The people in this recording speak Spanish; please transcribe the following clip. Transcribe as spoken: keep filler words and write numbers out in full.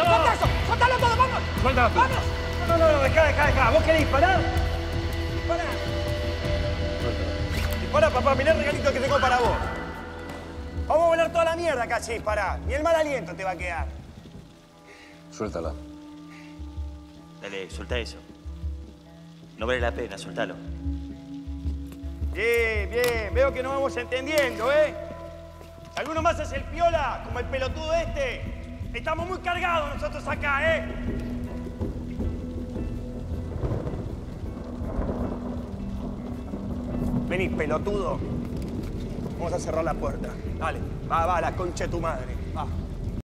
¡Soltá eso! ¡Soltalo todo! ¡Vamos! Suéltalo tú. ¡Vamos! No, no, no, dejá, dejá, dejá. ¿Vos querés disparar? ¡Dispara! Dispara, papá. Mirá el regalito que tengo para vos. Vamos a volar toda la mierda acá si disparás. Ni el mal aliento te va a quedar. Suéltala. Dale, soltá eso. No vale la pena, soltalo. Bien, bien. Veo que nos vamos entendiendo, ¿eh? Si alguno más es el piola, como el pelotudo este, estamos muy cargados nosotros acá, ¿eh? Vení, pelotudo. Vamos a cerrar la puerta. Dale, va, va, la concha de tu madre. Va.